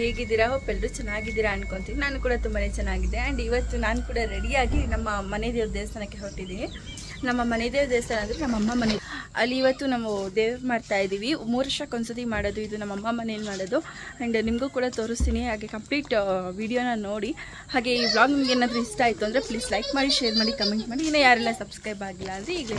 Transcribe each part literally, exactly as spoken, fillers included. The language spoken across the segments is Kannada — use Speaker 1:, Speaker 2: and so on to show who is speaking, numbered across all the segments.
Speaker 1: ಹೇಗಿದ್ದೀರಾ? ಹೋಪ್ ಎಲ್ಲರೂ ಚೆನ್ನಾಗಿದ್ದೀರಾ ಅನ್ಕೊಂತೀನಿ. ನಾನು ಕೂಡ ತುಂಬಾ ಚೆನ್ನಾಗಿದೆ. ಆ್ಯಂಡ್ ಇವತ್ತು ನಾನು ಕೂಡ ರೆಡಿಯಾಗಿ ನಮ್ಮ ಮನೆ ದೇವ್ರ ದೇವಸ್ಥಾನಕ್ಕೆ ಹೊರಟಿದ್ದೀನಿ. ನಮ್ಮ ಮನೆ ದೇವ್ರ ದೇವಸ್ಥಾನ ಅಂದರೆ ನಮ್ಮಮ್ಮ ಮನೆ. ಅಲ್ಲಿ ಇವತ್ತು ನಾವು ದೇವ್ರು ಮಾಡ್ತಾ ಇದ್ದೀವಿ. ಮೂರು ವರ್ಷಕ್ಕೊಂದ್ಸತಿ ಮಾಡೋದು ಇದು, ನಮ್ಮಮ್ಮ ಮನೇಲಿ ಮಾಡೋದು. ಆ್ಯಂಡ್ ನಿಮಗೂ ಕೂಡ ತೋರಿಸ್ತೀನಿ. ಹಾಗೆ ಕಂಪ್ಲೀಟ್ ವಿಡಿಯೋನ ನೋಡಿ. ಹಾಗೆ ಈ ವ್ಲಾಗ್ ನಿಮ್ಗೆ ಏನಾದರೂ ಇಷ್ಟ ಆಯಿತು ಅಂದರೆ ಪ್ಲೀಸ್ ಲೈಕ್ ಮಾಡಿ, ಶೇರ್ ಮಾಡಿ, ಕಮೆಂಟ್ ಮಾಡಿ. ಇನ್ನೂ ಯಾರೆಲ್ಲ ಸಬ್ಸ್ಕ್ರೈಬ್ ಆಗಿಲ್ಲ ಅಂದರೆ ಈಗ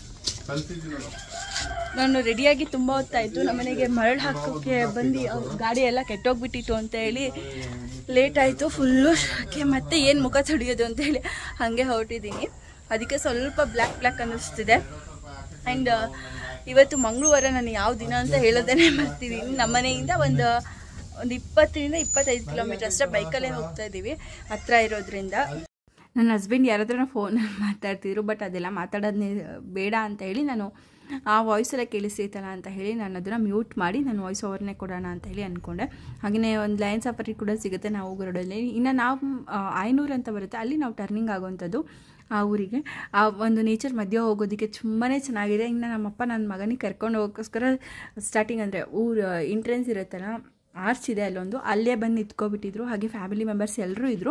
Speaker 1: ನಾನು ರೆಡಿಯಾಗಿ ತುಂಬ ಹೊತ್ತಾಯಿತು. ನಮ್ಮನೆಗೆ ಮರಳು ಹಾಕೋಕ್ಕೆ ಬಂದು ಗಾಡಿ ಎಲ್ಲ ಕೆಟ್ಟೋಗ್ಬಿಟ್ಟಿತ್ತು ಅಂತ ಹೇಳಿ ಲೇಟ್ ಆಯಿತು ಫುಲ್ಲು. ಮತ್ತೆ ಏನು ಮುಖ ತೊಳೆಯೋದು ಅಂತೇಳಿ ಹಾಗೆ ಹೊರಟಿದ್ದೀನಿ. ಅದಕ್ಕೆ ಸ್ವಲ್ಪ ಬ್ಲ್ಯಾಕ್ ಬ್ಲ್ಯಾಕ್ ಅನ್ನಿಸ್ತಿದೆ. ಆ್ಯಂಡ್ ಇವತ್ತು ಮಂಗಳವಾರ ನಾನು ಯಾವ ದಿನ ಅಂತ ಹೇಳೋದೇ ಬರ್ತಿದ್ದೀನಿ. ನಮ್ಮನೆಯಿಂದ ಒಂದು ಒಂದು ಇಪ್ಪತ್ತರಿಂದ ಇಪ್ಪತ್ತೈದು ಕಿಲೋಮೀಟರ್ ಅಷ್ಟೇ ಬೈಕಲ್ಲೇ ಹೋಗ್ತಾ ಇದ್ದೀವಿ, ಹತ್ರ ಇರೋದ್ರಿಂದ. ನನ್ನ ಹಸ್ಬೆಂಡ್ ಯಾರಾದ್ರೂ ಫೋನಲ್ಲಿ ಮಾತಾಡ್ತಿದ್ರು, ಬಟ್ ಅದೆಲ್ಲ ಮಾತಾಡೋದನ್ನೇ ಬೇಡ ಅಂತ ಹೇಳಿ ನಾನು ಆ ವಾಯ್ಸೆಲ್ಲ ಕೇಳಿಸ್ತೈತಲ್ಲ ಅಂತ ಹೇಳಿ ನಾನು ಅದನ್ನು ಮ್ಯೂಟ್ ಮಾಡಿ ನಾನು ವಾಯ್ಸ್ ಓವರ್ನೇ ಕೊಡೋಣ ಅಂತ ಹೇಳಿ ಅಂದ್ಕೊಂಡೆ. ಹಾಗೆಯೇ ಒಂದು ಲೈನ್ ಸಫರಿ ಕೂಡ ಸಿಗುತ್ತೆ ನಾವು ಗರುಡಲ್ಲಿ. ಇನ್ನು ನಾವು ಆಯನೂರು ಅಂತ ಬರುತ್ತೆ, ಅಲ್ಲಿ ನಾವು ಟರ್ನಿಂಗ್ ಆಗೋವಂಥದ್ದು ಆ ಊರಿಗೆ. ಆ ಒಂದು ನೇಚರ್ ಮಧ್ಯೆ ಹೋಗೋದಕ್ಕೆ ತುಂಬಾ ಚೆನ್ನಾಗಿದೆ. ಇನ್ನು ನಮ್ಮಪ್ಪ ನನ್ನ ಮಗನಿಗೆ ಕರ್ಕೊಂಡು ಹೋಗೋಕ್ಕೋಸ್ಕರ ಸ್ಟಾರ್ಟಿಂಗ್ ಅಂದರೆ ಊರು ಎಂಟ್ರೆನ್ಸ್ ಇರುತ್ತಲ್ಲ, ಆರ್ಚ್ ಇದೆ ಅಲ್ಲೊಂದು, ಅಲ್ಲೇ ಬಂದು ನಿಂತ್ಕೊಬಿಟ್ಟಿದ್ರು. ಹಾಗೆ ಫ್ಯಾಮಿಲಿ ಮೆಂಬರ್ಸ್ ಎಲ್ಲರೂ ಇದ್ದರು.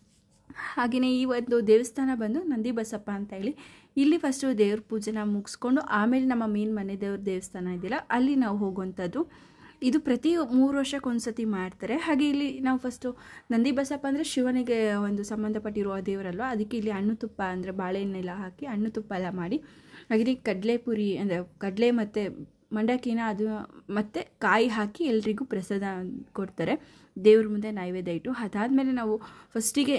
Speaker 1: ಹಾಗೆಯೇ ಈ ಒಂದು ದೇವಸ್ಥಾನ ಬಂದು ನಂದಿ ಬಸಪ್ಪ ಅಂತ ಹೇಳಿ, ಇಲ್ಲಿ ಫಸ್ಟು ದೇವ್ರ ಪೂಜೆನ ಮುಗಿಸ್ಕೊಂಡು ಆಮೇಲೆ ನಮ್ಮ ಮೇನ್ ಮನೆ ದೇವ್ರ ದೇವಸ್ಥಾನ ಇದೆಯಲ್ಲ ಅಲ್ಲಿ ನಾವು ಹೋಗುವಂಥದ್ದು. ಇದು ಪ್ರತಿ ಮೂರು ವರ್ಷಕ್ಕೊಂದ್ಸತಿ ಮಾಡ್ತಾರೆ. ಹಾಗೆ ಇಲ್ಲಿ ನಾವು ಫಸ್ಟು ನಂದಿ ಬಸಪ್ಪ ಅಂದರೆ ಶಿವನಿಗೆ ಒಂದು ಸಂಬಂಧಪಟ್ಟಿರುವ ದೇವರಲ್ವ, ಅದಕ್ಕೆ ಇಲ್ಲಿ ಹಣ್ಣು ತುಪ್ಪ ಅಂದರೆ ಬಾಳೆಹಣ್ಣೆಲ್ಲ ಹಾಕಿ ಹಣ್ಣು ತುಪ್ಪ ಎಲ್ಲ ಮಾಡಿ, ಹಾಗೆ ಕಡಲೆ ಪುರಿ ಅಂದರೆ ಕಡಲೆ ಮತ್ತು ಮಂಡಕ್ಕಿನ ಅದು ಮತ್ತು ಕಾಯಿ ಹಾಕಿ ಎಲ್ರಿಗೂ ಪ್ರಸಾದ ಕೊಡ್ತಾರೆ ದೇವ್ರ ಮುಂದೆ ನೈವೇದ್ಯ ಇಟ್ಟು. ಅದಾದಮೇಲೆ ನಾವು ಫಸ್ಟಿಗೆ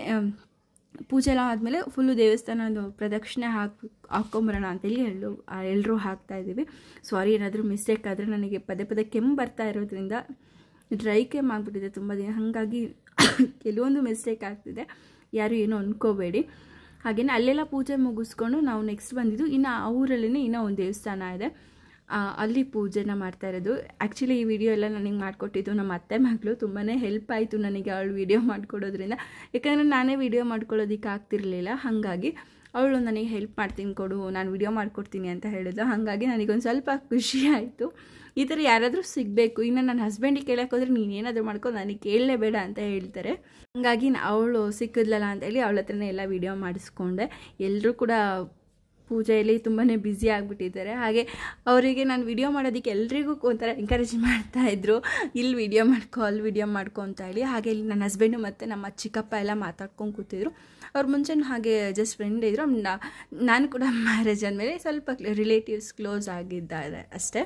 Speaker 1: ಪೂಜೆ ಎಲ್ಲ ಆದಮೇಲೆ ಫುಲ್ಲು ದೇವಸ್ಥಾನದ ಪ್ರದಕ್ಷಿಣೆ ಹಾಕಿ ಹಾಕ್ಕೊಂಬರೋಣ ಅಂತೇಳಿ ಎಲ್ಲರೂ ಎಲ್ಲರೂ ಹಾಕ್ತಾಯಿದ್ದೀವಿ. ಸಾರಿ ಏನಾದರೂ ಮಿಸ್ಟೇಕ್ ಆದರೆ, ನನಗೆ ಪದೇ ಪದೇ ಕೆಮ್ಮು ಬರ್ತಾ ಇರೋದ್ರಿಂದ ಡ್ರೈ ಕೆಮ್ಮು ಆಗಿಬಿಟ್ಟಿದೆ ತುಂಬ ದಿನ, ಹಾಗಾಗಿ ಕೆಲವೊಂದು ಮಿಸ್ಟೇಕ್ ಆಗ್ತಿದೆ, ಯಾರು ಏನೂ ಅಂದ್ಕೋಬೇಡಿ. ಹಾಗೆಯೇ ಅಲ್ಲೆಲ್ಲ ಪೂಜೆ ಮುಗಿಸ್ಕೊಂಡು ನಾವು ನೆಕ್ಸ್ಟ್ ಬಂದಿದ್ದು ಇನ್ನು ಆ ಊರಲ್ಲೇ ಇನ್ನೂ ಒಂದು ದೇವಸ್ಥಾನ ಇದೆ, ಅಲ್ಲಿ ಪೂಜೆನ ಮಾಡ್ತಾ ಇರೋದು. ಆ್ಯಕ್ಚುಲಿ ಈ ವಿಡಿಯೋ ಎಲ್ಲ ನನಗೆ ಮಾಡಿಕೊಟ್ಟಿದ್ದು ನಮ್ಮ ಅತ್ತೆ ಮಗಳು. ತುಂಬಾ ಹೆಲ್ಪ್ ಆಯಿತು ನನಗೆ ಅವಳು ವಿಡಿಯೋ ಮಾಡಿಕೊಡೋದ್ರಿಂದ, ಯಾಕಂದರೆ ನಾನೇ ವಿಡಿಯೋ ಮಾಡ್ಕೊಳ್ಳೋದಕ್ಕೆ ಆಗ್ತಿರಲಿಲ್ಲ. ಹಾಗಾಗಿ ಅವಳು ನನಗೆ ಹೆಲ್ಪ್ ಮಾಡ್ತೀನಿ ಕೊಡು, ನಾನು ವಿಡಿಯೋ ಮಾಡಿಕೊಡ್ತೀನಿ ಅಂತ ಹೇಳಿದ್ಲು. ಹಾಗಾಗಿ ನನಗೊಂದು ಸ್ವಲ್ಪ ಖುಷಿ ಆಯಿತು. ಈ ಥರ ಯಾರಾದರೂ ಸಿಗಬೇಕು. ಇನ್ನು ನನ್ನ ಹಸ್ಬೆಂಡಿಗೆ ಕೇಳಕ್ಕೆ ಹೋದರೆ ನೀನೇನಾದರೂ ಮಾಡ್ಕೊ, ನನಗೆ ಕೇಳಲೇಬೇಡ ಅಂತ ಹೇಳ್ತಾರೆ. ಹಾಗಾಗಿ ಅವಳು ಸಿಕ್ಕಿದ್ಲಲ್ಲ ಅಂತೇಳಿ ಅವಳ ಹತ್ರನೇ ಎಲ್ಲ ವಿಡಿಯೋ ಮಾಡಿಸ್ಕೊಂಡೆ. ಎಲ್ಲರೂ ಕೂಡ ಪೂಜೆಯಲ್ಲಿ ತುಂಬಾ ಬ್ಯುಸಿ ಆಗಿಬಿಟ್ಟಿದ್ದಾರೆ. ಹಾಗೆ ಅವರಿಗೆ ನಾನು ವಿಡಿಯೋ ಮಾಡೋದಕ್ಕೆ ಎಲ್ರಿಗೂ ಒಂಥರ ಎಂಕರೇಜ್ ಮಾಡ್ತಾಯಿದ್ರು, ಇಲ್ಲಿ ವಿಡಿಯೋ ಮಾಡ್ಕೊ ಅಲ್ಲಿ ವಿಡಿಯೋ ಮಾಡ್ಕೊ ಅಂತ ಹೇಳಿ. ಹಾಗೆ ಇಲ್ಲಿ ನನ್ನ ಹಸ್ಬೆಂಡು ಮತ್ತು ನಮ್ಮ ಚಿಕ್ಕಪ್ಪ ಎಲ್ಲ ಮಾತಾಡ್ಕೊಂಡು ಕೂತಿದ್ರು. ಅವ್ರು ಮುಂಚೆ ಹಾಗೆ ಜಸ್ಟ್ ಫ್ರೆಂಡ್ ಇದ್ದರು. ನಾನು ಕೂಡ ಮ್ಯಾರೇಜ್ ಆದಮೇಲೆ ಸ್ವಲ್ಪ ರಿಲೇಟಿವ್ಸ್ ಕ್ಲೋಸ್ ಆಗಿದ್ದಾರೆ ಅಷ್ಟೇ.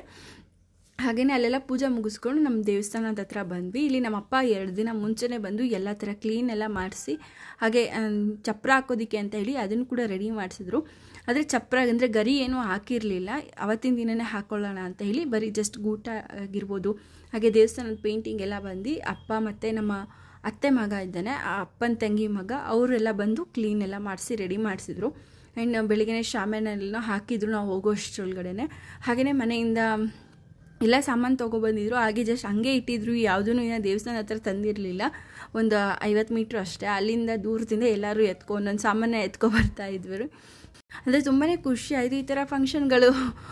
Speaker 1: ಹಾಗೆಯೇ ಅಲ್ಲೆಲ್ಲ ಪೂಜೆ ಮುಗಿಸ್ಕೊಂಡು ನಮ್ಮ ದೇವಸ್ಥಾನದ ಹತ್ರ ಬಂದ್ವಿ. ಇಲ್ಲಿ ನಮ್ಮಪ್ಪ ಎರಡು ದಿನ ಮುಂಚೆನೇ ಬಂದು ಎಲ್ಲ ಥರ ಕ್ಲೀನ್ ಎಲ್ಲ ಮಾಡಿಸಿ, ಹಾಗೆ ಚಪ್ರ ಹಾಕೋದಕ್ಕೆ ಅಂತ ಹೇಳಿ ಅದನ್ನು ಕೂಡ ರೆಡಿ ಮಾಡಿಸಿದ್ರು. ಆದರೆ ಚಪ್ರ ಅಂದರೆ ಗರಿ ಏನೂ ಹಾಕಿರಲಿಲ್ಲ, ಅವತ್ತಿನ ದಿನವೇ ಹಾಕ್ಕೊಳ್ಳೋಣ ಅಂತ ಹೇಳಿ ಬರೀ ಜಸ್ಟ್ ಗೂಟ ಆಗಿರ್ಬೋದು, ಹಾಗೆ ದೇವಸ್ಥಾನದ ಪೇಂಟಿಂಗ್ ಎಲ್ಲ ಬಂದು ಅಪ್ಪ ಮತ್ತು ನಮ್ಮ ಅತ್ತೆ ಮಗ ಇದ್ದಾನೆ, ಆ ಅಪ್ಪನ ತಂಗಿ ಮಗ, ಅವರೆಲ್ಲ ಬಂದು ಕ್ಲೀನ್ ಎಲ್ಲ ಮಾಡಿಸಿ ರೆಡಿ ಮಾಡಿಸಿದ್ರು. ಆ್ಯಂಡ್ ಬೆಳಿಗ್ಗೆ ಶಾಮಿಯಾನೆಲ್ಲ ಹಾಕಿದ್ರು ನಾವು ಹೋಗೋಷ್ಟರೊಳಗಡೆ. ಹಾಗೆಯೇ ಮನೆಯಿಂದ ಎಲ್ಲ ಸಾಮಾನು ತೊಗೊಬಂದಿದ್ರು. ಹಾಗೆ ಜಸ್ಟ್ ಹಂಗೆ ಇಟ್ಟಿದ್ರು, ಯಾವುದೂ ಏನೋ ದೇವಸ್ಥಾನ ಹತ್ರ ತಂದಿರಲಿಲ್ಲ. ಒಂದು ಐವತ್ತು ಮೀಟ್ರ್ ಅಷ್ಟೇ, ಅಲ್ಲಿಂದ ದೂರದಿಂದ ಎಲ್ಲರೂ ಎತ್ಕೊ ಒಂದೊಂದು ಸಾಮಾನು ಎತ್ಕೊ ಬರ್ತಾ ಇದ್ವಿ. ಅಂದರೆ ತುಂಬಾ ಖುಷಿ ಆಯಿತು. ಈ ಥರ ಫಂಕ್ಷನ್ಗಳು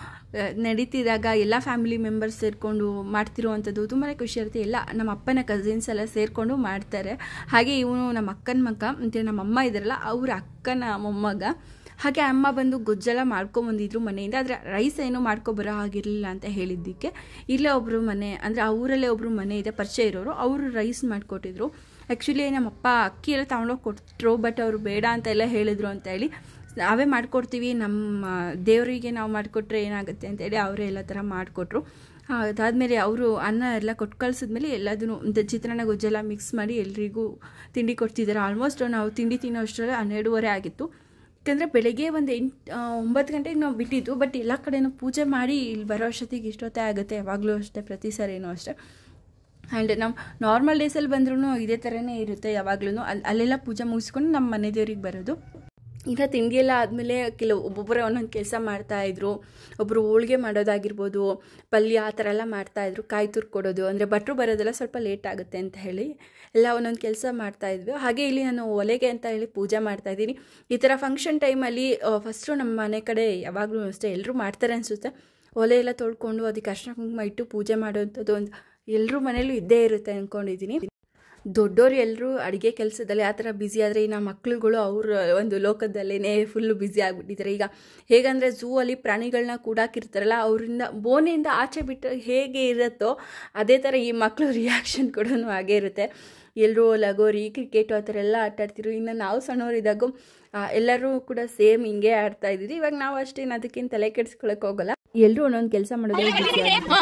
Speaker 1: ನಡೀತಿದ್ದಾಗ ಎಲ್ಲ ಫ್ಯಾಮಿಲಿ ಮೆಂಬರ್ಸ್ ಸೇರಿಕೊಂಡು ಮಾಡ್ತಿರುವಂಥದ್ದು ತುಂಬಾ ಖುಷಿ ಇರುತ್ತೆ. ಎಲ್ಲ ನಮ್ಮ ಅಪ್ಪನ ಕಸಿನ್ಸ್ ಎಲ್ಲ ಸೇರಿಕೊಂಡು ಮಾಡ್ತಾರೆ. ಹಾಗೆ ಇವನು ನಮ್ಮ ಅಕ್ಕನ ಮಗ ಮತ್ತು ನಮ್ಮ ಅಮ್ಮ ಇದ್ದಾರಲ್ಲ ಅವ್ರ ಅಕ್ಕನ ಮೊಮ್ಮಗ. ಹಾಗೆ ಅಮ್ಮ ಬಂದು ಗೊಜ್ಜೆಲ್ಲ ಮಾಡ್ಕೊಂಬಂದಿದ್ರು ಮನೆಯಿಂದ, ಆದರೆ ರೈಸ್ ಏನೂ ಮಾಡ್ಕೊಬರೋ ಆಗಿರಲಿಲ್ಲ ಅಂತ ಹೇಳಿದ್ದಕ್ಕೆ ಇಲ್ಲೇ ಒಬ್ಬರು ಮನೆ ಅಂದರೆ ಆ ಊರಲ್ಲೇ ಒಬ್ಬರು ಮನೆ ಇದೆ ಪರಿಚಯ ಇರೋರು, ಅವರು ರೈಸ್ ಮಾಡಿಕೊಟ್ಟಿದ್ರು. ಆ್ಯಕ್ಚುಲಿ ನಮ್ಮಪ್ಪ ಅಕ್ಕಿ ಎಲ್ಲ ತೊಗೊಂಡೋಗಿ ಕೊಟ್ಟರು, ಬಟ್ ಅವರು ಬೇಡ ಅಂತೆಲ್ಲ ಹೇಳಿದರು ಅಂತ ಹೇಳಿ ನಾವೇ ಮಾಡಿಕೊಡ್ತೀವಿ, ನಮ್ಮ ದೇವರಿಗೆ ನಾವು ಮಾಡಿಕೊಟ್ರೆ ಏನಾಗುತ್ತೆ ಅಂತೇಳಿ ಅವರೇ ಎಲ್ಲ ಥರ ಮಾಡಿಕೊಟ್ರು. ಅದಾದಮೇಲೆ ಅವರು ಅನ್ನ ಎಲ್ಲ ಕೊಟ್ಟು ಕಳಿಸಿದ್ಮೇಲೆ ಎಲ್ಲದೂ ಚಿತ್ರಾನ್ನ ಗೊಜ್ಜೆಲ್ಲ ಮಿಕ್ಸ್ ಮಾಡಿ ಎಲ್ರಿಗೂ ತಿಂಡಿ ಕೊಡ್ತಿದ್ದಾರೆ. ಆಲ್ಮೋಸ್ಟ್ ನಾವು ತಿಂಡಿ ತಿನ್ನೋ ಅಷ್ಟರಲ್ಲಿ ಹನ್ನೆರಡುವರೆ ಆಗಿತ್ತು. ಯಾಕಂದರೆ ಬೆಳಗ್ಗೆ ಒಂದು ಎಂಟು ಒಂಬತ್ತು ಗಂಟೆಗೆ ನಾವು ಬಿಟ್ಟಿದ್ದು, ಬಟ್ ಎಲ್ಲ ಕಡೆಯೂ ಪೂಜೆ ಮಾಡಿ ಇಲ್ಲಿ ಬರೋ ಅಷ್ಟೊತ್ತಿಗೆ ಇಷ್ಟೊತ್ತೇ ಆಗುತ್ತೆ, ಯಾವಾಗಲೂ ಅಷ್ಟೇ, ಪ್ರತಿ ಸರಿನೂ ಅಷ್ಟೇ. ಆ್ಯಂಡ್ ನಾವು ನಾರ್ಮಲ್ ಡೇಸಲ್ಲಿ ಬಂದ್ರೂ ಇದೇ ಥರನೇ ಇರುತ್ತೆ ಯಾವಾಗಲೂ. ಅಲ್ಲಿ ಅಲ್ಲೆಲ್ಲ ಪೂಜೆ ಮುಗಿಸ್ಕೊಂಡು ನಮ್ಮ ಮನೆ ದೇವ್ರಿಗೆ ಬರೋದು. ಈಗ ತಿಂಡಿ ಎಲ್ಲ ಆದಮೇಲೆ ಕೆಲವು ಒಬ್ಬೊಬ್ಬರೇ ಒಂದೊಂದು ಕೆಲಸ ಮಾಡ್ತಾಯಿದ್ರು. ಒಬ್ಬರು ಹೋಳಿಗೆ ಮಾಡೋದಾಗಿರ್ಬೋದು, ಪಲ್ಯ ಆ ಥರ ಎಲ್ಲ ಮಾಡ್ತಾಯಿದ್ರು, ಕಾಯಿ ತುರ್ಕು ಕೊಡೋದು, ಅಂದರೆ ಭಟ್ರು ಬರೋದೆಲ್ಲ ಸ್ವಲ್ಪ ಲೇಟ್ ಆಗುತ್ತೆ ಅಂತ ಹೇಳಿ ಎಲ್ಲ ಒಂದೊಂದು ಕೆಲಸ ಮಾಡ್ತಾಯಿದ್ವಿ. ಹಾಗೆ ಇಲ್ಲಿ ನಾನು ಒಲೆಗೆ ಅಂತ ಹೇಳಿ ಪೂಜೆ ಮಾಡ್ತಾಯಿದ್ದೀನಿ. ಈ ಥರ ಫಂಕ್ಷನ್ ಟೈಮಲ್ಲಿ ಫಸ್ಟು ನಮ್ಮ ಮನೆ ಕಡೆ ಯಾವಾಗಲೂ ಅಷ್ಟೇ ಎಲ್ಲರೂ ಮಾಡ್ತಾರೆ ಅನಿಸುತ್ತೆ. ಒಲೆ ಎಲ್ಲ ತೊಳ್ಕೊಂಡು ಅದಕ್ಕೆ ಅರ್ಶಿನ ಕುಂಕುಮ ಇಟ್ಟು ಪೂಜೆ ಮಾಡೋವಂಥದ್ದು ಒಂದು ಎಲ್ಲರೂ ಮನೇಲೂ ಇದ್ದೇ ಇರುತ್ತೆ ಅಂದ್ಕೊಂಡಿದ್ದೀನಿ. ದೊಡ್ಡೋರು ಎಲ್ಲರೂ ಅಡುಗೆ ಕೆಲಸದಲ್ಲಿ ಆ ಥರ ಬ್ಯುಸಿ ಆದರೆ ಇನ್ನು ಮಕ್ಳುಗಳು ಅವ್ರ ಒಂದು ಲೋಕದಲ್ಲೇ ಫುಲ್ಲು ಬ್ಯುಸಿ ಆಗಿಬಿಟ್ಟಿದ್ದಾರೆ. ಈಗ ಹೇಗಂದರೆ ಝೂ ಅಲ್ಲಿ ಪ್ರಾಣಿಗಳನ್ನ ಕೂಡಾಕಿರ್ತಾರಲ್ಲ, ಅವರಿಂದ ಬೋನಿಂದ ಆಚೆ ಬಿಟ್ಟು ಹೇಗೆ ಇರುತ್ತೋ ಅದೇ ಥರ ಈ ಮಕ್ಕಳು ರಿಯಾಕ್ಷನ್ ಕೂಡ ಹಾಗೇ ಇರುತ್ತೆ. ಎಲ್ಲರೂ ಲಗೋರಿ, ಕ್ರಿಕೆಟು ಆ ಥರ ಎಲ್ಲ ಆಟ ಆಡ್ತಿರು. ಇನ್ನು ನಾವು ಸಣ್ಣವರಿದ್ದಾಗೂ ಎಲ್ಲರೂ ಕೂಡ ಸೇಮ್ ಹಿಂಗೆ ಆಡ್ತಾ ಇದ್ದೀವಿ. ಇವಾಗ ನಾವು ಅಷ್ಟೇನು ಅದಕ್ಕೇನು ತಲೆ ಕೆಡಿಸ್ಕೊಳಕ್ಕೆ ಹೋಗಲ್ಲ, ಎಲ್ಲರೂ ಒಂದೊಂದು ಕೆಲಸ ಮಾಡೋದೇ ಬಿಸಿ.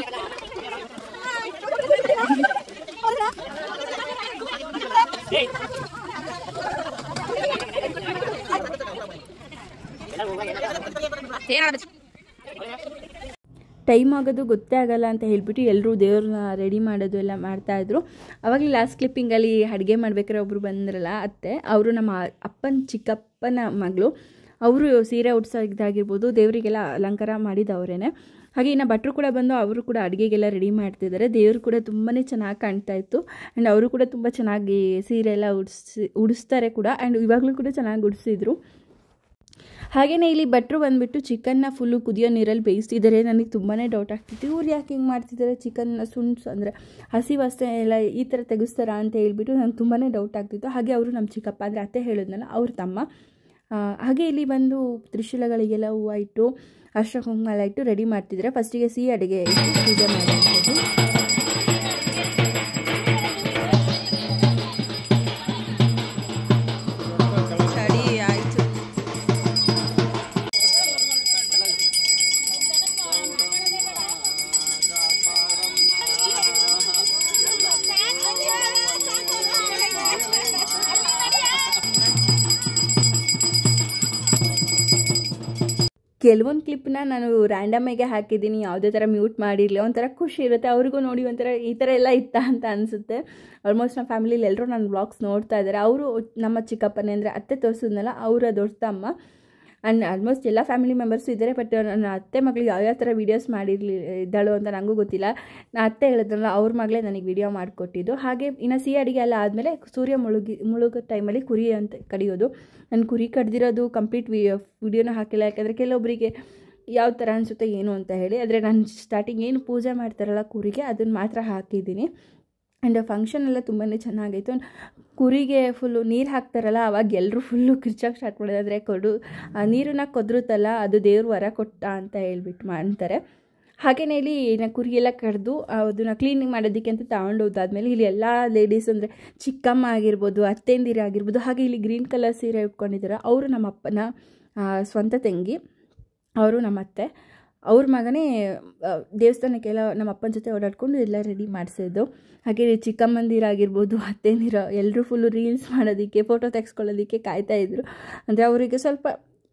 Speaker 1: ಟೈಮ್ ಆಗೋದು ಗೊತ್ತೇ ಆಗಲ್ಲ ಅಂತ ಹೇಳ್ಬಿಟ್ಟು ಎಲ್ಲರೂ ದೇವ್ರನ್ನ ರೆಡಿ ಮಾಡೋದು ಎಲ್ಲ ಮಾಡ್ತಾಯಿದ್ರು. ಆವಾಗಲೇ ಲಾಸ್ಟ್ ಕ್ಲಿಪ್ಪಿಂಗಲ್ಲಿ ಅಡುಗೆ ಮಾಡ್ಬೇಕಾದ್ರೆ ಒಬ್ಬರು ಬಂದ್ರಲ್ಲ ಅತ್ತೆ, ಅವರು ನಮ್ಮ ಅಪ್ಪನ ಚಿಕ್ಕಪ್ಪನ ಮಗಳು. ಅವರು ಸೀರೆ ಉಡ್ಸೋದಾಗಿರ್ಬೋದು, ದೇವರಿಗೆಲ್ಲ ಅಲಂಕಾರ ಮಾಡಿದವರೇನೆ. ಹಾಗೆ ಇನ್ನು ಭಟ್ರು ಕೂಡ ಬಂದು ಅವರು ಕೂಡ ಅಡುಗೆಗೆಲ್ಲ ರೆಡಿ ಮಾಡ್ತಿದ್ದಾರೆ. ದೇವರು ಕೂಡ ತುಂಬಾ ಚೆನ್ನಾಗಿ ಕಾಣ್ತಾ ಇತ್ತು. ಆ್ಯಂಡ್ ಅವರು ಕೂಡ ತುಂಬ ಚೆನ್ನಾಗಿ ಸೀರೆ ಎಲ್ಲ ಉಡಿಸಿ ಉಡಿಸ್ತಾರೆ ಕೂಡ. ಆ್ಯಂಡ್ ಇವಾಗಲೂ ಕೂಡ ಚೆನ್ನಾಗಿ ಉಡಿಸಿದ್ರು. ಹಾಗೆಯೇ ಇಲ್ಲಿ ಭಟ್ರು ಬಂದುಬಿಟ್ಟು ಚಿಕನ್ನ ಫುಲ್ಲು ಕುದಿಯೋ ನೀರಲ್ಲಿ ಬೇಯಿಸ್ತಿದ್ದಾರೆ. ನನಗೆ ತುಂಬಾ ಡೌಟ್ ಆಗ್ತಿತ್ತು, ಇವ್ರು ಯಾಕೆ ಹಿಂಗೆ ಮಾಡ್ತಿದ್ದಾರೆ, ಚಿಕನ್ನ ಸುಣ್ಸು ಅಂದರೆ ಹಸಿ ವಾಸನೆ ಎಲ್ಲ ಈ ಥರ ತೆಗೆಸ್ತಾರಾ ಅಂತ ಹೇಳ್ಬಿಟ್ಟು ನನಗೆ ತುಂಬಾ ಡೌಟ್ ಆಗ್ತಿತ್ತು. ಹಾಗೆ ಅವರು ನಮ್ಮ ಚಿಕ್ಕಪ್ಪ ಅಂದರೆ ಅತ್ತೆ ಹೇಳಿದ್ನಲ್ಲ ಅವ್ರ ತಮ್ಮ. ಹಾಗೆ ಇಲ್ಲಿ ಬಂದು ತ್ರಿಶೂಲಗಳಿಗೆಲ್ಲ ಹೂವು ಇಟ್ಟು ಅರ್ಶಿನ ಕುಂಕುಮ ಎಲ್ಲ ಇಟ್ಟು ರೆಡಿ ಮಾಡ್ತಿದ್ದಾರೆ. ಫಸ್ಟಿಗೆ ಸಿಹಿ ಅಡುಗೆ ಇಟ್ಟು ಪೂಜೆ ಮಾಡುವಂಥದ್ದು. ಕೆಲವೊಂದು ಕ್ಲಿಪ್ನ ನಾನು ರ್ಯಾಂಡಮಾಗೆ ಹಾಕಿದ್ದೀನಿ, ಯಾವುದೇ ಥರ ಮ್ಯೂಟ್ ಮಾಡಿರಲಿ. ಒಂಥರ ಖುಷಿ ಇರುತ್ತೆ ಅವ್ರಿಗೂ ನೋಡಿ, ಒಂಥರ ಈ ಥರ ಎಲ್ಲ ಇತ್ತ ಅಂತ ಅನಿಸುತ್ತೆ. ಆಲ್ಮೋಸ್ಟ್ ನಮ್ಮ ಫ್ಯಾಮಿಲಿಲಿ ಎಲ್ಲರೂ ನನ್ನ ವ್ಲಾಗ್ಸ್ ನೋಡ್ತಾ ಇದ್ದಾರೆ. ಅವರು ನಮ್ಮ ಚಿಕ್ಕಪ್ಪನೇ ಅಂದರೆ ಅತ್ತೆ ತೋರಿಸಿದ್ನಲ್ಲ ಅವರ ದೊಡ್ಡ ತಮ್ಮ. ಆ್ಯಂಡ್ ಆಲ್ಮೋಸ್ಟ್ ಎಲ್ಲ ಫ್ಯಾಮಿಲಿ ಮೆಂಬರ್ಸು ಇದ್ದಾರೆ. ಬಟ್ ನನ್ನ ಅತ್ತೆ ಮಗಳಿಗೆ ಯಾವ್ಯಾವ ಥರ ವೀಡಿಯೋಸ್ ಮಾಡಿರಲಿ ಇದ್ದಾಳು ಅಂತ ನನಗೂ ಗೊತ್ತಿಲ್ಲ. ನಾನು ಅತ್ತೆ ಹೇಳಿದ್ರಲ್ಲ ಅವ್ರ ಮಗಳೇ ನನಗೆ ವೀಡಿಯೋ ಮಾಡಿಕೊಟ್ಟಿದ್ದು. ಹಾಗೆ ಇನ್ನು ಸಿಹಿ ಅಡುಗೆ ಎಲ್ಲ ಆದಮೇಲೆ ಸೂರ್ಯ ಮುಳುಗಿ ಮುಳುಗೋ ಟೈಮಲ್ಲಿ ಕುರಿ ಅಂತ ಕಡಿಯೋದು. ನಾನು ಕುರಿ ಕಡ್ದಿರೋದು ಕಂಪ್ಲೀಟ್ ವಿ ವಿಡಿಯೋನ ಹಾಕಿಲ್ಲ, ಯಾಕಂದರೆ ಕೆಲವೊಬ್ಬರಿಗೆ ಯಾವ ಥರ ಅನಿಸುತ್ತೆ ಏನು ಅಂತ ಹೇಳಿ. ಆದರೆ ನಾನು ಸ್ಟಾರ್ಟಿಂಗ್ ಏನು ಪೂಜೆ ಮಾಡ್ತಾರಲ್ಲ ಕುರಿಗೆ ಅದನ್ನು ಮಾತ್ರ ಹಾಕಿದ್ದೀನಿ. ಆ್ಯಂಡ್ ಫಂಕ್ಷನ್ ಎಲ್ಲ ತುಂಬಾ ಚೆನ್ನಾಗಿತ್ತು. ಕುರಿಗೆ ಫುಲ್ಲು ನೀರು ಹಾಕ್ತಾರಲ್ಲ ಅವಾಗ ಎಲ್ಲರೂ ಫುಲ್ಲು ಕಿರ್ಚಾಗಿ ಸ್ಟಾರ್ಟ್ ಮಾಡೋದು. ಆದರೆ ಕೊಡು ನೀರನ್ನ ಕೊದ್ರುತ್ತಲ್ಲ ಅದು ದೇವ್ರ ವರ ಕೊಟ್ಟ ಅಂತ ಹೇಳ್ಬಿಟ್ಟು ಮಾಡ್ತಾರೆ. ಹಾಗೆಯೇ ಇಲ್ಲಿ ಕುರಿಗೆಲ್ಲ ಕಡ್ದು ಅದನ್ನು ಕ್ಲೀನಿಂಗ್ ಮಾಡೋದಕ್ಕೆ ಅಂತ ತಗೊಂಡೋದಾದ್ಮೇಲೆ ಇಲ್ಲಿ ಎಲ್ಲ ಲೇಡೀಸ್ ಅಂದರೆ ಚಿಕ್ಕಮ್ಮ ಆಗಿರ್ಬೋದು, ಅತ್ತೆಂದಿರ ಆಗಿರ್ಬೋದು. ಹಾಗೆ ಇಲ್ಲಿ ಗ್ರೀನ್ ಕಲರ್ ಸೀರೆ ಉಟ್ಕೊಂಡಿದ್ದಾರೆ. ಅವರು ನಮ್ಮ ಅಪ್ಪನ ಸ್ವಂತ ತಂಗಿ, ಅವರು ನಮ್ಮ ಅತ್ತೆ. ಅವ್ರ ಮಗನೇ ದೇವಸ್ಥಾನಕ್ಕೆಲ್ಲ ನಮ್ಮ ಅಪ್ಪನ ಜೊತೆ ಓಡಾಡ್ಕೊಂಡು ಎಲ್ಲ ರೆಡಿ ಮಾಡಿಸಿದ್ದು. ಹಾಗೆ ಚಿಕ್ಕಮ್ಮಂದಿರ ಆಗಿರ್ಬೋದು, ಅತ್ತೆಂದಿರ ಎಲ್ಲರೂ ಫುಲ್ಲು ರೀಲ್ಸ್ ಮಾಡೋದಕ್ಕೆ, ಫೋಟೋ ತೆಗೆಸ್ಕೊಳ್ಳೋದಕ್ಕೆ ಕಾಯ್ತಾಯಿದ್ರು. ಅಂದರೆ ಅವರಿಗೆ ಸ್ವಲ್ಪ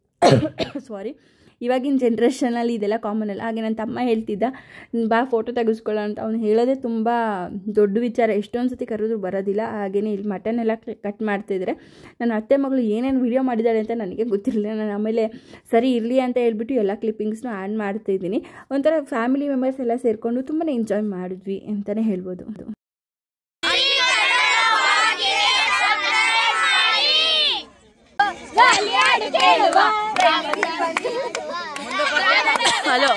Speaker 1: ಸಾರಿ ಇವಾಗಿನ ಜನ್ರೇಷನಲ್ಲಿ ಇದೆಲ್ಲ ಕಾಮನ್ ಅಲ್ಲ. ಹಾಗೆ ನನ್ನ ತಮ್ಮ ಹೇಳ್ತಿದ್ದ ಬಾ ಫೋಟೋ ತೆಗೆಸ್ಕೊಳ್ಳೋ ಅಂತ. ಅವ್ನು ಹೇಳೋದೇ ತುಂಬ ದೊಡ್ಡ ವಿಚಾರ, ಎಷ್ಟೊಂದು ಸತಿ ಕರೆದ್ರು ಬರೋದಿಲ್ಲ. ಹಾಗೆಯೇ ಇಲ್ಲಿ ಮಟನ್ ಎಲ್ಲ ಕಟ್ ಮಾಡ್ತಿದ್ರೆ ನನ್ನ ಅತ್ತೆ ಮಗಳು ಏನೇನು ವೀಡಿಯೋ ಮಾಡಿದ್ದಾಳೆ ಅಂತ ನನಗೆ ಗೊತ್ತಿರಲಿಲ್ಲ. ನಾನು ಆಮೇಲೆ ಸರಿ ಇರಲಿ ಅಂತ ಹೇಳ್ಬಿಟ್ಟು ಎಲ್ಲ ಕ್ಲಿಪ್ಪಿಂಗ್ಸ್ನು ಆ್ಯಡ್ ಮಾಡ್ತಾಯಿದ್ದೀನಿ. ಒಂಥರ ಫ್ಯಾಮಿಲಿ ಮೆಂಬರ್ಸ್ ಎಲ್ಲ ಸೇರಿಕೊಂಡು ತುಂಬಾ ಎಂಜಾಯ್ ಮಾಡಿದ್ವಿ ಅಂತಲೇ ಹೇಳ್ಬೋದು. ಹಲೋ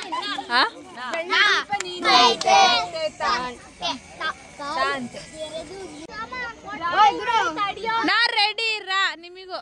Speaker 1: ನಾ ರೆಡಿ ಇರ್ರಾ ನಿಮಗೂ.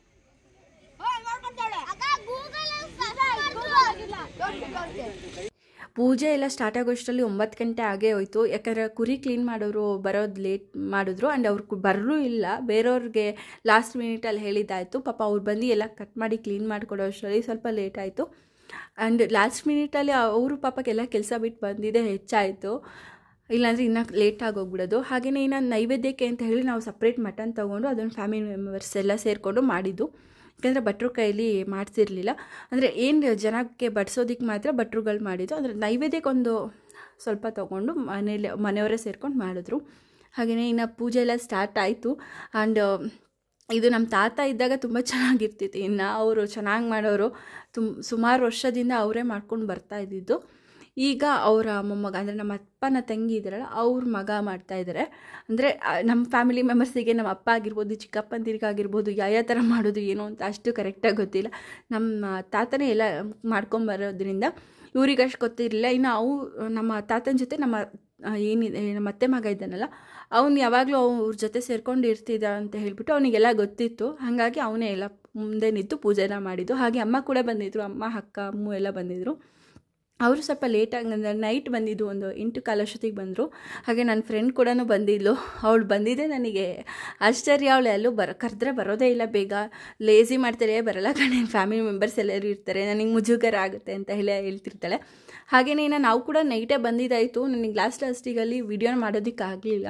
Speaker 1: ಪೂಜೆ ಎಲ್ಲ ಸ್ಟಾರ್ಟ್ ಆಗೋಷ್ಟರಲ್ಲಿ ಒಂಬತ್ತು ಗಂಟೆ ಆಗೇ ಹೋಯ್ತು. ಯಾಕಂದರೆ ಕುರಿ ಕ್ಲೀನ್ ಮಾಡೋರು ಬರೋದು ಲೇಟ್ ಮಾಡಿದ್ರು. ಆ್ಯಂಡ್ ಅವ್ರು ಬರಲೂ ಇಲ್ಲ, ಬೇರೆಯವ್ರಿಗೆ ಲಾಸ್ಟ್ ಮಿನಿಟಲ್ಲಿ ಹೇಳಿದ್ದಾಯಿತು. ಪಾಪ ಅವ್ರು ಬಂದು ಎಲ್ಲ ಕಟ್ ಮಾಡಿ ಕ್ಲೀನ್ ಮಾಡಿಕೊಡೋ ಅಷ್ಟರಲ್ಲಿ ಸ್ವಲ್ಪ ಲೇಟ್ ಆಯಿತು. ಆ್ಯಂಡ್ ಲಾಸ್ಟ್ ಮಿನಿಟಲ್ಲಿ ಅವರು ಪಾಪಕ್ಕೆಲ್ಲ ಕೆಲಸ ಬಿಟ್ಟು ಬಂದಿದೆ ಹೆಚ್ಚಾಯಿತು, ಇಲ್ಲಾಂದರೆ ಇನ್ನೂ ಲೇಟ್ ಆಗೋಗ್ಬಿಡೋದು. ಹಾಗೆಯೇ ಇನ್ನು ನೈವೇದ್ಯಕ್ಕೆ ಅಂತ ಹೇಳಿ ನಾವು ಸಪ್ರೇಟ್ ಮಟನ್ ತೊಗೊಂಡು ಅದನ್ನು ಫ್ಯಾಮಿಲಿ ಮೆಂಬರ್ಸ್ ಎಲ್ಲ ಸೇರಿಕೊಂಡು ಮಾಡಿದ್ದು. ಯಾಕಂದರೆ ಭಟ್ರು ಕೈಯಲ್ಲಿ ಮಾಡಿಸಿರಲಿಲ್ಲ. ಅಂದರೆ ಏನು ಜನಕ್ಕೆ ಬಡಿಸೋದಕ್ಕೆ ಮಾತ್ರ ಭಟ್ರುಗಳು ಮಾಡಿದ್ದು. ಅಂದರೆ ನೈವೇದ್ಯಕ್ಕೊಂದು ಸ್ವಲ್ಪ ತೊಗೊಂಡು ಮನೇಲಿ ಮನೆಯವರೇ ಸೇರ್ಕೊಂಡು ಮಾಡಿದ್ರು. ಹಾಗೆಯೇ ಇನ್ನು ಪೂಜೆ ಎಲ್ಲ ಸ್ಟಾರ್ಟ್ ಆಯಿತು. ಆ್ಯಂಡ್ ಇದು ನಮ್ಮ ತಾತ ಇದ್ದಾಗ ತುಂಬ ಚೆನ್ನಾಗಿರ್ತಿತ್ತು. ಇನ್ನು ಅವರು ಚೆನ್ನಾಗಿ ಮಾಡೋರು. ತುಂಬ ಸುಮಾರು ವರ್ಷದಿಂದ ಅವರೇ ಮಾಡ್ಕೊಂಡು ಬರ್ತಾ ಇದ್ದಿದ್ದು. ಈಗ ಅವರ ಮೊಮ್ಮಗ ಅಂದರೆ ನಮ್ಮ ಅಪ್ಪನ ತಂಗಿ ಇದ್ದಾರಲ್ಲ ಅವ್ರ ಮಗ ಮಾಡ್ತಾಯಿದ್ದಾರೆ. ಅಂದರೆ ನಮ್ಮ ಫ್ಯಾಮಿಲಿ ಮೆಂಬರ್ಸಿಗೆ ನಮ್ಮ ಅಪ್ಪ ಆಗಿರ್ಬೋದು, ಚಿಕ್ಕಪ್ಪಂದಿರಿಗಾಗಿರ್ಬೋದು ಯಾವ ಥರ ಮಾಡೋದು ಏನು ಅಂತ ಅಷ್ಟು ಕರೆಕ್ಟಾಗಿ ಗೊತ್ತಿಲ್ಲ. ನಮ್ಮ ತಾತನೇ ಎಲ್ಲ ಮಾಡ್ಕೊಂಬರೋದ್ರಿಂದ ಇವ್ರಿಗಷ್ಟು ಗೊತ್ತಿರಲಿಲ್ಲ. ಇನ್ನು ಅವು ನಮ್ಮ ತಾತನ ಜೊತೆ ನಮ್ಮ ಏನಿದೆ ನಮ್ಮ ಅತ್ತೆ ಮಗ ಇದ್ದಾನಲ್ಲ ಅವ್ನು ಯಾವಾಗಲೂ ಅವ್ರ ಜೊತೆ ಸೇರ್ಕೊಂಡು ಇರ್ತಿದ್ದ ಅಂತ ಹೇಳಿಬಿಟ್ಟು ಅವನಿಗೆಲ್ಲ ಗೊತ್ತಿತ್ತು. ಹಾಗಾಗಿ ಅವನೇ ಎಲ್ಲ ಮುಂದೆ ನಿಂತು ಪೂಜೆನ ಮಾಡಿದ್ದು. ಹಾಗೆ ಅಮ್ಮ ಕೂಡ ಬಂದಿದ್ದರು, ಅಮ್ಮ ಅಕ್ಕ ಅಮ್ಮು ಎಲ್ಲ ಬಂದಿದ್ದರು. ಅವರು ಸ್ವಲ್ಪ ಲೇಟಾಗಿ ಅಂದರೆ ನೈಟ್ ಬಂದಿದ್ದು, ಒಂದು ಎಂಟು ಕಾಲಷ್ಟೊತ್ತಿಗೆ ಬಂದರು. ಹಾಗೆ ನನ್ನ ಫ್ರೆಂಡ್ ಕೂಡ ಬಂದಿದ್ಲು. ಅವಳು ಬಂದಿದ್ದೆ ನನಗೆ ಆಶ್ಚರ್ಯ. ಅವಳು ಎಲ್ಲೂ ಬರ ಕರೆದ್ರೆ ಬರೋದೇ ಇಲ್ಲ, ಬೇಗ ಲೇಸಿ ಮಾಡ್ತಾರೆ, ಬರಲ್ಲ ಕಣೆ, ಫ್ಯಾಮಿಲಿ ಮೆಂಬರ್ಸ್ ಎಲ್ಲರೂ ಇರ್ತಾರೆ, ನನಗೆ ಮುಜುಗರ ಆಗುತ್ತೆ ಅಂತ ಹೇಳಿ ಹೇಳ್ತಿರ್ತಾಳೆ. ಹಾಗೆಯೇ ನಾವು ಕೂಡ ನೈಟೇ ಬಂದಿದ್ದಾಯಿತು. ನನಗೆ ಲಾಸ್ಟ್ ಲಾಸ್ಟಿಗಲ್ಲಿ ವಿಡಿಯೋನ ಮಾಡೋದಕ್ಕಾಗಲಿಲ್ಲ.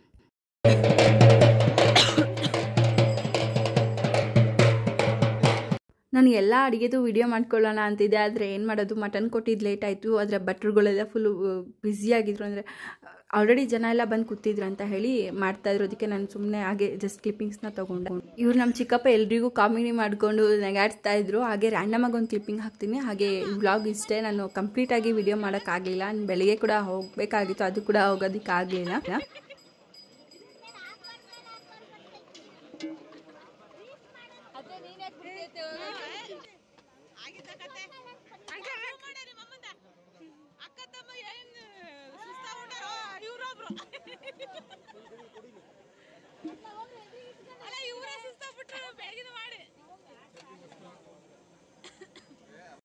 Speaker 1: ನಾನು ಎಲ್ಲ ಅಡುಗೆದು ವಿಡಿಯೋ ಮಾಡ್ಕೊಳ್ಳೋಣ ಅಂತಿದ್ದೆ, ಆದರೆ ಏನು ಮಾಡೋದು, ಮಟನ್ ಕೊಟ್ಟಿದ್ದು ಲೇಟ್ ಆಯಿತು. ಆದರೆ ಭಟ್ರುಗಳೆಲ್ಲ ಫುಲ್ಲು ಬ್ಯುಸಿಯಾಗಿದ್ರು, ಅಂದರೆ ಆಲ್ರೆಡಿ ಜನ ಎಲ್ಲ ಬಂದು ಕೂತಿದ್ರು ಅಂತ ಹೇಳಿ ಮಾಡ್ತಾಯಿದ್ರು. ಅದಕ್ಕೆ ನಾನು ಸುಮ್ಮನೆ ಹಾಗೆ ಜಸ್ಟ್ ಕ್ಲಿಪ್ಪಿಂಗ್ಸ್ನ ತೊಗೊಂಡೆ. ಇವ್ರು ನಮ್ಮ ಚಿಕ್ಕಪ್ಪ ಎಲ್ರಿಗೂ ಕಾಮಿಡಿ ಮಾಡಿಕೊಂಡು ನೆಗಾಡ್ತಾ ಇದ್ರು. ಹಾಗೆ ರ್ಯಾಂಡಮಾಗಿ ಒಂದು ಕ್ಲಿಪ್ಪಿಂಗ್ ಹಾಕ್ತೀನಿ. ಹಾಗೆ ವ್ಲಾಗ್ ಇಷ್ಟೇ, ನಾನು ಕಂಪ್ಲೀಟಾಗಿ ವಿಡಿಯೋ ಮಾಡೋಕ್ಕಾಗಲಿಲ್ಲ. ಬೆಳಿಗ್ಗೆ ಕೂಡ ಹೋಗಬೇಕಾಗಿತ್ತು, ಅದು ಕೂಡ ಹೋಗೋದಕ್ಕಾಗಲಿಲ್ಲ.